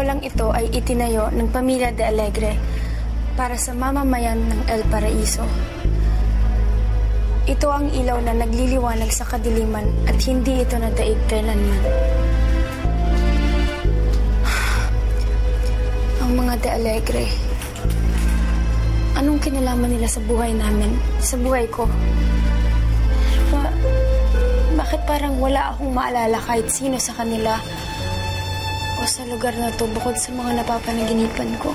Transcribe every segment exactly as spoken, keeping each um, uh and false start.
Iskolang ito ay itinayo ng Pamilya de Alegre para sa mamamayan ng El Paraiso. Ito ang ilaw na nagliliwanag sa kadiliman at hindi ito nadaig kailanman. Ang mga de Alegre, anong kinalaman nila sa buhay namin, sa buhay ko? Ba bakit parang wala akong maalala kahit sino sa kanila o sa lugar na to bukod sa mga napapanaginipan ko?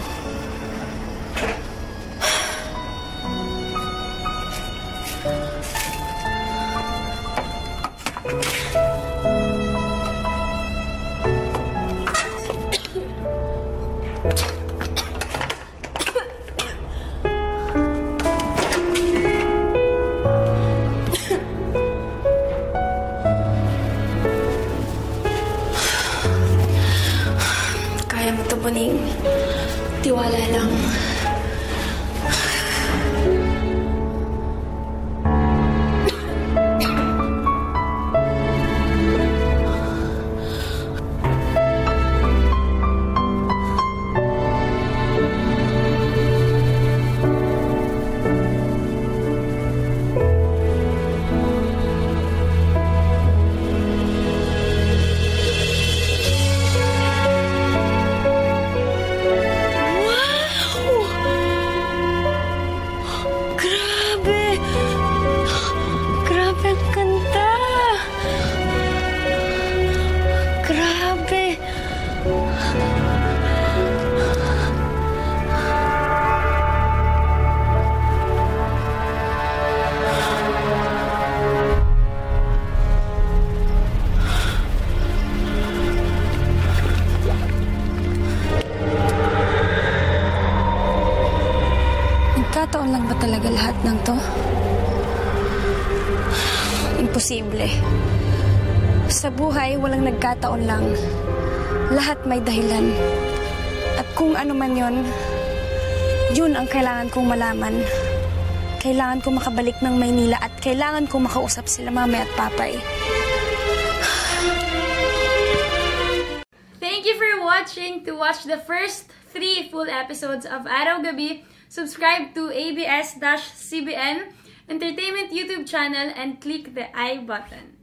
Kaya mo ito, Boning. Tiwala lang. Nagkataon lang ba talaga lahat ng to? Imposible. Sa buhay, walang nagkataon lang. Lahat may dahilan. At kung ano man yon, yun ang kailangan kong malaman. Kailangan kong makabalik ng Maynila at kailangan kong makausap sila mama at papay. Thank you for watching. To watch the first three full episodes of Araw Gabi, subscribe to A B S C B N Entertainment YouTube channel and click the I button.